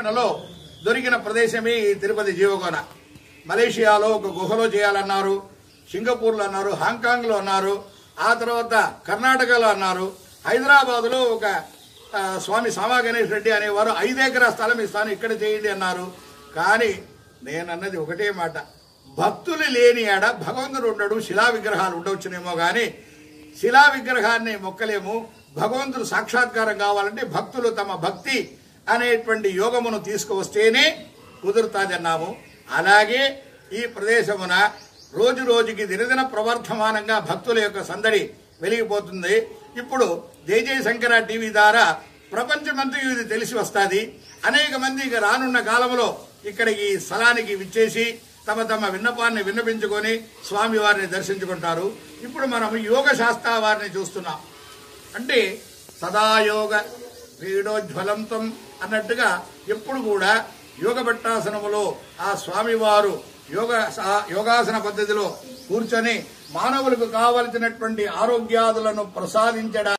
అన్వేషణలో దొరికిన ప్రదేశమే ఈ తిరుపతి జీవకోన. మలేషియాలో ఒక గుహలో చేయాలన్నారు, సింగపూర్లో అన్నారు, హాంకాంగ్లో అన్నారు, ఆ తర్వాత కర్ణాటకలో అన్నారు, హైదరాబాద్లో ఒక స్వామి సామా గణేష్ రెడ్డి అనేవారు 5 ఎకరాల స్థలం ఇస్తాను ఇక్కడ చేయండి అన్నారు. కానీ నేనన్నది ఒకటే మాట, భక్తులు లేని ఆడ భగవంతుడు ఉండడు. శిలా విగ్రహాలు ఉండవచ్చునేమో కానీ శిలా విగ్రహాన్ని మొక్కలేము. భగవంతుడు సాక్షాత్కారం కావాలంటే భక్తులు తమ భక్తి అనేటువంటి యోగమును తీసుకువస్తేనే కుదురుతాదన్నాము. అలాగే ఈ ప్రదేశమున రోజు రోజుకి దినదిన ప్రవర్ధమానంగా భక్తుల యొక్క సందడి వెలిగిపోతుంది. ఇప్పుడు జయ శంకర టీవీ ద్వారా ప్రపంచమంతా ఇది తెలిసి వస్తుంది. అనేక మంది ఇక రానున్న కాలంలో ఇక్కడ ఈ స్థలానికి విచ్చేసి తమ తమ విన్నపాన్ని విన్నపించుకొని స్వామి వారిని దర్శించుకుంటారు. ఇప్పుడు మనం యోగ శాస్త్ర వారిని చూస్తున్నాం. అంటే సదాయోగ క్రీడోజ్వలంతం అన్నట్టుగా ఎప్పుడు కూడా యోగ భట్టాసనములో ఆ స్వామివారు యోగాసన పద్ధతిలో కూర్చొని మానవులకు కావలసినటువంటి ఆరోగ్యాదులను ప్రసాదించడానికి